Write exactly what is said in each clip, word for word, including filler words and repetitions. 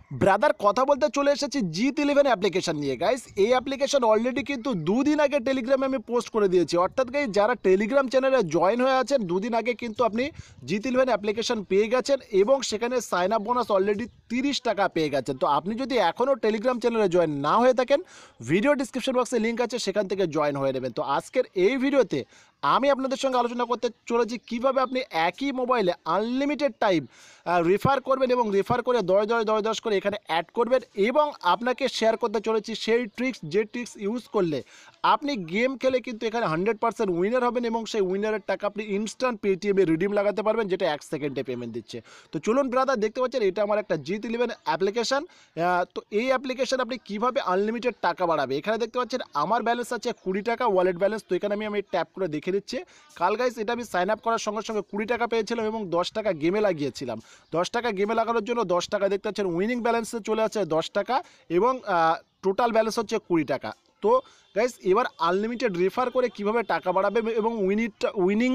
Brother কথা বলতে চলে এসেছি জিত ইলেভেন অ্যাপ্লিকেশন নিয়ে গাইস। এই অ্যাপ্লিকেশন অলরেডি কিন্তু দুদিন আগে টেলিগ্রামে আমি পোস্ট করে দিয়েছি, অর্থাৎ গাইস যারা টেলিগ্রাম চ্যানেলে জয়েন হয়ে আছেন দুদিন আগে কিন্তু আপনি জিত ইলেভেন অ্যাপ্লিকেশন পেয়ে গেছেন এবং সেখানে সাইন আপ বোনাস অলরেডি তিরিশ টাকা পেয়ে গেছেন। তো আপনি যদি এখনও টেলিগ্রাম চ্যানেলে জয়েন না হয়ে থাকেন, ভিডিও ডিসক্রিপশন বক্সে লিঙ্ক আছে, সেখান থেকে জয়েন হয়ে নেবেন। তো আজকের এই ভিডিওতে আমি আপনাদের সঙ্গে আলোচনা করতে চলেছি কীভাবে আপনি একই মোবাইলে আনলিমিটেড টাইম রেফার করবেন এবং রেফার করে দশ দশ দশ দশ করে এখানে অ্যাড করবেন, এবং আপনাকে শেয়ার করতে চলেছি সেই ট্রিক্স যে ট্রিক্স ইউজ করলে আপনি গেম খেলে কিন্তু এখানে হান্ড্রেড পার্সেন্ট উইনার হবেন এবং সেই উইনারের টাকা আপনি ইনস্ট্যান্ট পেটিএমে রিডিম লাগাতে পারবেন, যেটা এক সেকেন্ডে পেমেন্ট দিচ্ছে। তো চলুন ব্রাদার, দেখতে পাচ্ছেন এটা আমার একটা জিত ইলেভেন অ্যাপ্লিকেশান। তো এই অ্যাপ্লিকেশান আপনি কীভাবে আনলিমিটেড টাকা বাড়াবে, এখানে দেখতে পাচ্ছেন আমার ব্যালেন্স আছে কুড়ি টাকা ওয়ালেট ব্যালেন্স। তো এখানে আমি আমি ট্যাপ করে দেখে দিচ্ছি। কাল গাইস এটা আমি সাইন আপ করার সঙ্গে সঙ্গে কুড়ি টাকা পেয়েছিলাম এবং দশ টাকা গেমে লাগিয়েছিলাম। দশ টাকা গেমে লাগানোর জন্য দশ টাকা দেখতে পাচ্ছেন উইনিং ব্যালেন্সে চলে আসছে দশ টাকা এবং টোটাল ব্যালেন্স হচ্ছে কুড়ি টাকা। তো গাইস এবার আনলিমিটেড রেফার করে কিভাবে টাকা বাড়াবে এবং উইনিংটা উইনিং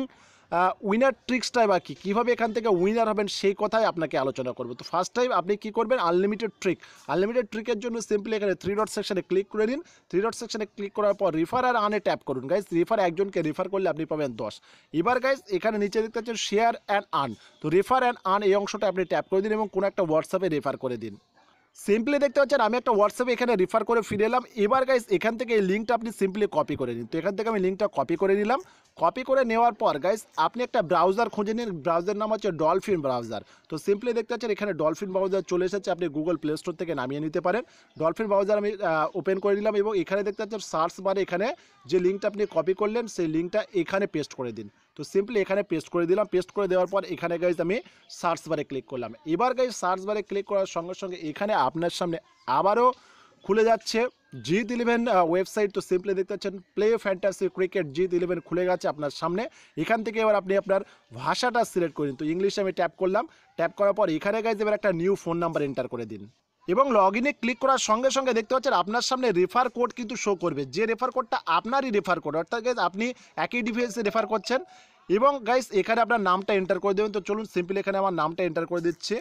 উইনার ট্রিক্সটা বা কী কীভাবে এখান থেকে উইনার হবেন সেই কথাই আপনাকে আলোচনা করবো। তো ফার্স্ট টাইম আপনি কী করবেন, আনলিমিটেড ট্রিক আনলিমিটেড ট্রিকের জন্য সিম্পলি এখানে থ্রি ডট সেকশনে ক্লিক করে দিন। থ্রি ডট সেকশনে ক্লিক করার পর রিফার আর আনে ট্যাপ করুন। গাইস রিফার একজনকে রেফার করলে আপনি পাবেন দশ। এবার গাইস এখানে নিচে দেখতে পাচ্ছেন শেয়ার অ্যান্ড আর্ন। তো রেফার অ্যান্ড আর্ন এই অংশটা আপনি ট্যাপ করে দিন এবং কোনো একটা হোয়াটসঅ্যাপে রেফার করে দিন। সিম্পলি দেখতে পাচ্ছেন আমি একটা হোয়াটসঅ্যাপে এখানে রেফার করে ফিরে এলাম। এবার গাইস এখান থেকে এই লিঙ্কটা আপনি সিম্পলি কপি করে নিন। তো এখান থেকে আমি লিঙ্কটা কপি করে নিলাম। কপি করে নেওয়ার পর গাইস আপনি একটা ব্রাউজার খুঁজে নিন, ব্রাউজার নাম হচ্ছে ডলফিন ব্রাউজার। তো সিম্পলি দেখতে পাচ্ছেন এখানে ডলফিন ব্রাউজার চলে এসেছে, আপনি গুগল প্লে স্টোর থেকে নামিয়ে নিতে পারেন। ডলফিন ব্রাউজার আমি ওপেন করে নিলাম এবং এখানে দেখতে পাচ্ছেন সার্চ বারে এখানে যে লিঙ্কটা আপনি কপি করলেন সেই লিঙ্কটা এখানে পেস্ট করে দিন। তো সিম্পলি এখানে পেস্ট করে দিলাম। পেস্ট করে দেওয়ার পর এখানে গাইজ আমি সার্চ বারে ক্লিক করলাম। এবার গাইজ সার্চ বারে ক্লিক করার সঙ্গে সঙ্গে এখানে আপনার সামনে আবারও খুলে যাচ্ছে জিত ইলেভেন ওয়েবসাইট। তো সিম্পলি দেখতে পাচ্ছেন play fantasy cricket Jeet eleven খুলে গেছে আপনার সামনে। এখান থেকে এবার আপনি আপনার ভাষাটা সিলেক্ট করুন। তো ইংলিশে আমি ট্যাপ করলাম। ট্যাপ করার পর এখানে গাইজ এবার একটা নিউ ফোন নাম্বার এন্টার করে দিন এবং লগ ইনে ক্লিক করার সঙ্গে সঙ্গে দেখতে পাচ্ছেন আপনার সামনে রেফার কোড কিন্তু শো করবে, যে রেফার কোডটা আপনারই রেফার কোড, অর্থাৎ গাইজ আপনি একই ডিভাইসে রেফার করছেন। এবং গাইজ এখানে আপনার নামটা এন্টার করে দেবেন। তো চলুন সিম্পলি এখানে আমার নামটা এন্টার করে দিচ্ছি।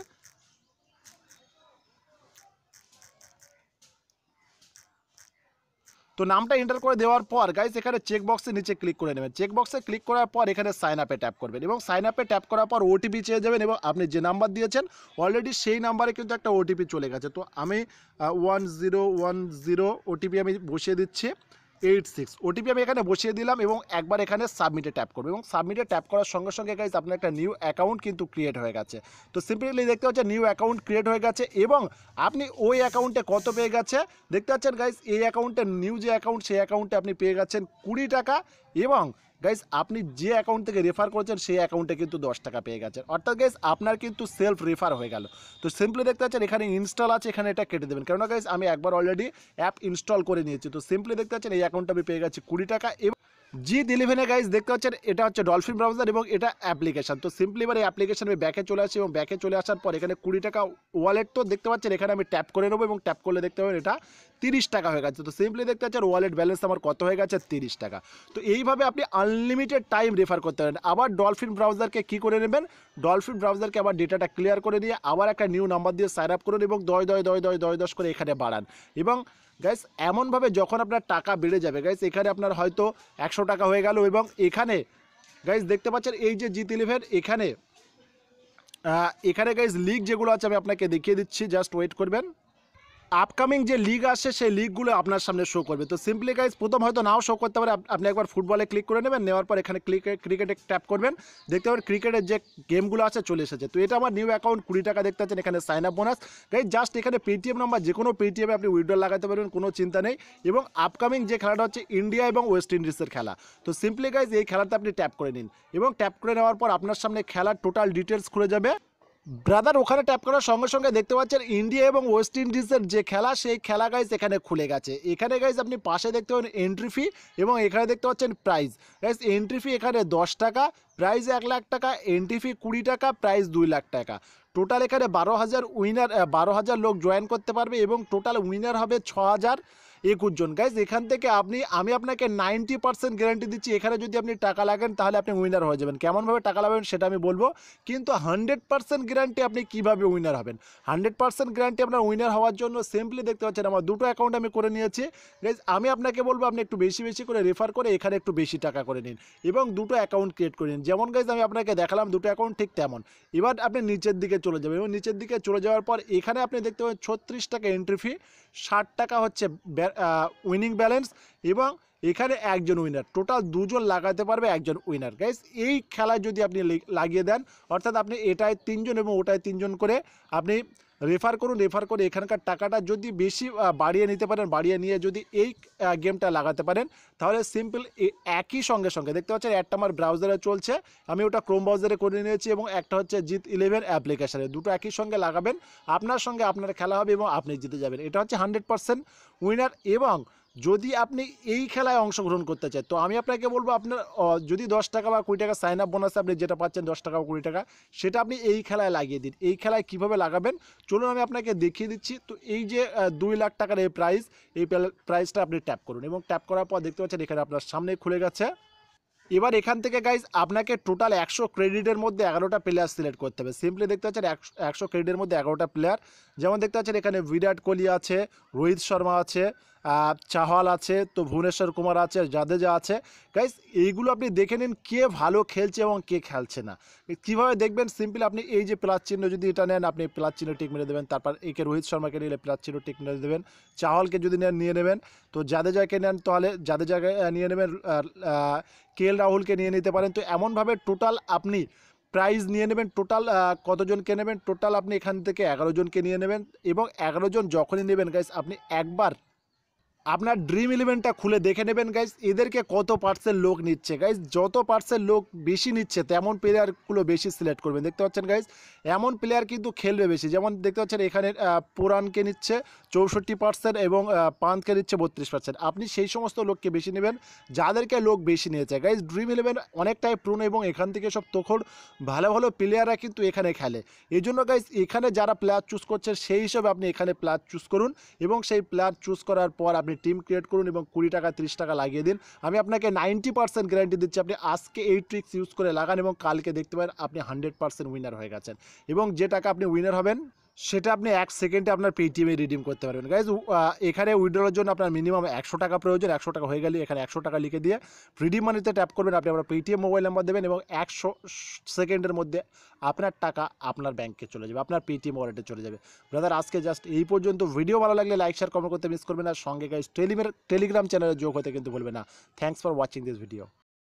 তো নামটা এন্টার করে দেওয়ার পর গাইস এখানে চেক বক্সের নিচে ক্লিক করে নেবেন। চেক বক্সে ক্লিক করার পর এখানে সাইন আপে ট্যাপ করবেন এবং সাইন আপে ট্যাপ করার পর ওটিপি চেয়ে যাবেন এবং আপনি যে নাম্বার দিয়েছেন অলরেডি সেই নাম্বারে কিন্তু একটা ওটিপি চলে গেছে। তো আমি one zero one zero OTP আমি বসিয়ে দিচ্ছি এইট সিক্স ওটিপি আমি এখানে বসিয়ে দিলাম এবং একবার এখানে সাবমিটে ট্যাপ করবো এবং সাবমিটে ট্যাপ করার সঙ্গে সঙ্গে গাইজ আপনার একটা নিউ অ্যাকাউন্ট কিন্তু ক্রিয়েট হয়ে গেছে। তো সিম্পলি দেখতে পাচ্ছেন নিউ অ্যাকাউন্ট ক্রিয়েট হয়ে গেছে এবং আপনি ওই অ্যাকাউন্টে কত পেয়ে গেছে দেখতে পাচ্ছেন গাইজ। এই অ্যাকাউন্টের নিউ যে অ্যাকাউন্ট সেই অ্যাকাউন্টে আপনি পেয়ে গেছেন কুড়ি টাকা এবং গাইজ আপনি যে অ্যাকাউন্ট থেকে রেফার করেছেন সেই অ্যাকাউন্টে কিন্তু দশ টাকা পেয়ে গেছেন, অর্থাৎ গাইজ আপনার কিন্তু সেলফ রেফার হয়ে গেল। তো সিম্পলি দেখতে পাচ্ছেন এখানে ইনস্টল আছে, এখানে এটা কেটে দেবেন, কেননা গাইজ আমি একবার অলরেডি অ্যাপ ইনস্টল করে নিয়েছি। তো সিম্পলি দেখতে পাচ্ছেন এই অ্যাকাউন্টটা আমি পেয়ে গেছি কুড়ি টাকা এবং জিত ইলেভেনে গাইজ দেখতে পাচ্ছেন এটা হচ্ছে ডলফিন ব্রাউজার এবং এটা অ্যাপ্লিকেশন। তো সিম্পলি এবার এই অ্যাপ্লিকেশন আমি ব্যাকে চলে আসি এবং ব্যাকে চলে আসার পর এখানে কুড়ি টাকা ওয়ালেট তো দেখতে পাচ্ছেন এখানে আমি ট্যাপ করে নেবো এবং ট্যাপ করলে দেখতে পাবেন এটা তিরিশ টাকা হয়ে গেছে। তো সিম্পলি দেখতে পাচ্ছেন ওয়ালেট ব্যালেন্স আমার কত হয়ে গেছে তিরিশ টাকা। তো এইভাবে আপনি আনলিমিটেড টাইম রেফার করতে পারেন। আবার ডলফিন ব্রাউজারকে কী করে নেবেন, ডলফিন ব্রাউজারকে আবার ডেটাটা ক্লিয়ার করে দিয়ে আবার একটা নিউ নাম্বার দিয়ে সাইন আপ করুন এবং দশ দশ দশ দশ দশ দশ করে এখানে বাড়ান এবং গাইস এমনভাবে যখন আপনার টাকা বেড়ে যাবে গাইস এখানে আপনার হয়তো একশো টাকা হয়ে গেল এবং এখানে গাইস দেখতে পাচ্ছেন এই যে জিত ইলেভেন এখানে এখানে গাইস লিগ যেগুলো আছে আমি আপনাকে দেখিয়ে দিচ্ছি, জাস্ট ওয়েট করবেন। আপকামিং যে লিগ আসছে সেই লিগগুলো আপনার সামনে শো করবে। তো সিম্পলি গাইজ প্রথম হয়তো নাও শো করতে পারে, আপনি একবার ফুটবলে ক্লিক করে নেবেন, নেওয়ার পর এখানে ক্রিকেট ক্রিকেটে ট্যাপ করবেন, দেখতে পাবেন ক্রিকেটের যে গেমগুলো আছে চলে এসেছে। তো এটা আমার নিউ অ্যাকাউন্ট কুড়ি টাকা দেখতে পাচ্ছেন এখানে sign up bonus guys. Just এখানে পেটিএম নাম্বার যে কোনো পেটিএমে আপনি উইথড্র লাগাতে পারবেন, কোনো চিন্তা নেই। এবং আপকামিং যে খেলাটা হচ্ছে ইন্ডিয়া এবং ওয়েস্ট ইন্ডিজের খেলা। তো সিম্পলি গাইজ এই খেলাতে আপনি ট্যাপ করে নিন এবং ট্যাপ করে নেওয়ার পর আপনার সামনে খেলার টোটাল ডিটেলস খুলে যাবে। ব্রাদার ওখানে ট্যাপ করার সঙ্গে সঙ্গে দেখতে পাচ্ছেন ইন্ডিয়া এবং ওয়েস্ট ইন্ডিজের যে খেলা সেই খেলা গাইজ এখানে খুলে গেছে। এখানে গাইজ আপনি পাশে দেখতে পাবেন এন্ট্রি ফি এবং এখানে দেখতে পাচ্ছেন প্রাইজ। গাইজ এন্ট্রি ফি এখানে দশ টাকা, প্রাইজ এক লাখ টাকা, এন্ট্রি ফি কুড়ি টাকা, প্রাইজ দুই লাখ টাকা। টোটাল এখানে বারো হাজার উইনার বারো হাজার লোক জয়েন করতে পারবে এবং টোটাল উইনার হবে ছ হাজার একুশ জন গাইজ। এখান থেকে আপনি আমি আপনাকে নাইনটি পার্সেন্ট গ্যারান্টি দিচ্ছি, এখানে যদি আপনি টাকা লাগেন তাহলে আপনি উইনার হয়ে যাবেন। কেমনভাবে টাকা লাগাবেন সেটা আমি বলবো, কিন্তু হান্ড্রেড পার্সেন্ট গ্যারান্টি আপনি কীভাবে উইনার হবেন। হান্ড্রেড পার্সেন্ট গ্যারান্টি আপনার উইনার হওয়ার জন্য সিম্পলি দেখতে পাচ্ছেন আমার দুটো অ্যাকাউন্ট আমি করে নিয়েছি গাইজ। আমি আপনাকে বলবো আপনি একটু বেশি বেশি করে রেফার করে এখানে একটু বেশি টাকা করে নিন এবং দুটো অ্যাকাউন্ট ক্রিয়েট করে নিন। যেমন গাইজ আমি আপনাকে দেখালাম দুটো অ্যাকাউন্ট ঠিক তেমন। এবার আপনি নিচের দিকে চলে যাবেন এবং নিচের দিকে চলে যাওয়ার পর এখানে আপনি দেখতে পাবেন ছত্রিশ টাকা এন্ট্রি ফি, ষাট টাকা হচ্ছে উইনিং ব্যালেন্স এবং এখানে একজন উইনার, টোটাল দুজন লাগাতে পারবে একজন উইনার গাইস। এই খেলায় যদি আপনি লাগিয়ে দেন, অর্থাৎ আপনি এটায় তিনজন এবং ওটায় তিনজন করে আপনি রেফার করুন, রেফার করে এখানকার টাকাটা যদি বেশি বাড়িয়ে নিতে পারেন, বাড়িয়ে নিয়ে যদি এই গেমটা লাগাতে পারেন তাহলে সিম্পল একই সঙ্গে সঙ্গে দেখতে পাচ্ছেন একটা আমার ব্রাউজারে চলছে, আমি ওটা ক্রোম ব্রাউজারে করে নিয়েছি এবং একটা হচ্ছে জিত ইলেভেন অ্যাপ্লিকেশানে, দুটো একই সঙ্গে লাগাবেন, আপনার সঙ্গে আপনার খেলা হবে এবং আপনি জিতে যাবেন। এটা হচ্ছে হান্ড্রেড পার্সেন্ট উইনার। এবং যদি আপনি এই খেলায় অংশগ্রহণ করতে চান তো আমি আপনাকে বলবো আপনার যদি দশ টাকা বা কুড়ি টাকা সাইন আপ বোনাসে আপনি যেটা পাচ্ছেন দশ টাকা বা কুড়ি টাকা, সেটা আপনি এই খেলায় লাগিয়ে দিন। এই খেলায় কীভাবে লাগাবেন চলুন আমি আপনাকে দেখিয়ে দিচ্ছি। তো এই যে দুই লাখ টাকার এই প্রাইস, এই প্রাইসটা আপনি ট্যাপ করুন এবং ট্যাপ করার পর দেখতে পাচ্ছেন এখানে আপনার সামনে খুলে গেছে। এবার এখান থেকে গাইজ আপনাকে টোটাল একশো ক্রেডিটের মধ্যে এগারোটা প্লেয়ার সিলেক্ট করতে হবে। সিম্পলি দেখতে পাচ্ছেন একশো একশো ক্রেডিটের মধ্যে এগারোটা প্লেয়ার, যেমন দেখতে পাচ্ছেন এখানে বিরাট কোহলি আছে, রোহিত শর্মা আছে, চাহল আছে, তো ভুবনেশ্বর কুমার আছে, জাদেজা আছে। গাইজ এইগুলো আপনি দেখে নিন কে ভালো খেলছে এবং কে খেলছে না। কীভাবে দেখবেন, সিম্পলি আপনি এই যে প্লাস চিহ্ন যদি এটা নেন আপনি প্লাস চিহ্ন টিক মেরে দেবেন, তারপর একে রোহিত শর্মাকে নিলে প্লাস চিহ্ন টিক মেরে দেবেন, চাহলকে যদি নেন নিয়ে নেবেন, তো জাদেজাকে নেন তাহলে জাদেজাকে নিয়ে নেবেন, কে এল রাহুলকে নিয়ে নিতে পারেন। তো এমনভাবে টোটাল আপনি প্রাইজ নিয়ে নেবেন, টোটাল কতজনকে নেবেন, টোটাল আপনি এখান থেকে এগারো জনকে নিয়ে নেবেন এবং এগারো জন যখনই নেবেন গাইস আপনি একবার আপনার ড্রিম ইলেভেনটা খুলে দেখে নেবেন গাইজ এদেরকে কত পার্সেন্ট লোক নিচ্ছে। গাইজ যত পার্সেন্ট লোক বেশি নিচ্ছে তেমন প্লেয়ারগুলো বেশি সিলেক্ট করবেন। দেখতে পাচ্ছেন গাইজ এমন প্লেয়ার কিন্তু খেলবে বেশি, যেমন দেখতে পাচ্ছেন এখানে পুরানকে নিচ্ছে চৌষট্টি পার্সেন্ট এবং পান্তকে নিচ্ছে বত্রিশ পার্সেন্ট। আপনি সেই সমস্ত লোককে বেশি নেবেন যাদেরকে লোক বেশি নিয়েছে। গাইজ ড্রিম ইলেভেন অনেকটাই পুরনো এবং এখান থেকে সব তখন ভালো ভালো প্লেয়াররা কিন্তু এখানে খেলে। এই জন্য গাইজ এখানে যারা প্লেয়ার চুজ করছেন সেই হিসাবে আপনি এখানে প্লেয়ার চুজ করুন এবং সেই প্লেয়ার চুজ করার পর আপনি টিম ক্রিয়েট করুন এবং কুড়ি টাকা তিরিশ টাকা লাগিয়ে দিন। আমি আপনাকে নাইনটি পার্সেন্ট গ্যারান্টি দিচ্ছি আপনি আজকে এই ট্রিক্স ইউজ করে লাগান এবং কালকে দেখতে পারেন আপনি হান্ড্রেড পার্সেন্ট উইনার হয়ে গেছেন এবং যে টাকা আপনি উইনার হবেন সেটা আপনি এক সেকেন্ডে আপনার পেটিএমে রিডিম করতে পারবেন। গাইজ এখানে উইথড্রলের জন্য আপনার মিনিমাম একশো টাকা প্রয়োজন, একশো টাকা হয়ে গেলে এখানে একশো টাকা লিখে দিয়ে রিডিম মানিতে ট্যাপ করবেন, আপনি আপনার পেটিএম মোবাইল নাম্বার দেবেন এবং একশো সেকেন্ডের মধ্যে আপনার টাকা আপনার ব্যাংকে চলে যাবে, আপনার পেটিএম ওয়ালেটে চলে যাবে। ব্রাদার আজকে জাস্ট এই পর্যন্ত। ভিডিও ভালো লাগলে লাইক শেয়ার কমেন্ট করতে মিস করবেন না, সঙ্গে গাইজ টেলিগ্রাম চ্যানেলে যোগ হতে কিন্তু ভুলবেন না। Thanks for watching this video.